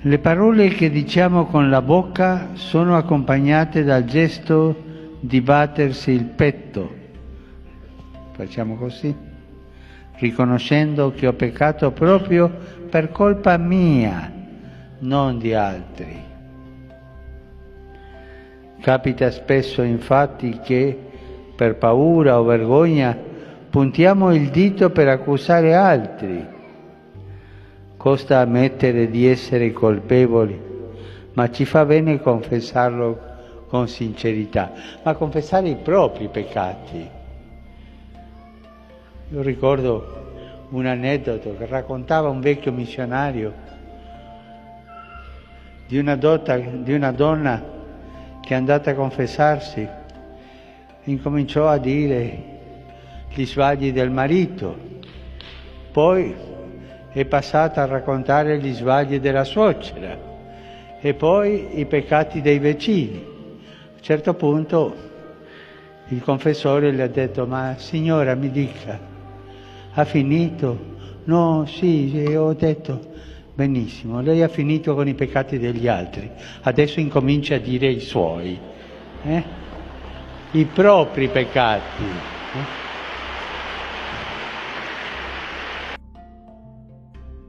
Le parole che diciamo con la bocca sono accompagnate dal gesto di battersi il petto. Facciamo così, riconoscendo che ho peccato proprio per colpa mia, non di altri. Capita spesso infatti che, per paura o vergogna, puntiamo il dito per accusare altri. Costa ammettere di essere colpevoli, ma ci fa bene confessarlo con sincerità, ma confessare i propri peccati. Io ricordo un aneddoto che raccontava un vecchio missionario di una donna che è andata a confessarsi, incominciò a dire gli sbagli del marito, poi è passata a raccontare gli sbagli della suocera e poi i peccati dei vicini. A un certo punto il confessore le ha detto: ma signora, mi dica, ha finito? No, sì, ho detto: benissimo, lei ha finito con i peccati degli altri, adesso incomincia a dire i suoi, i propri peccati.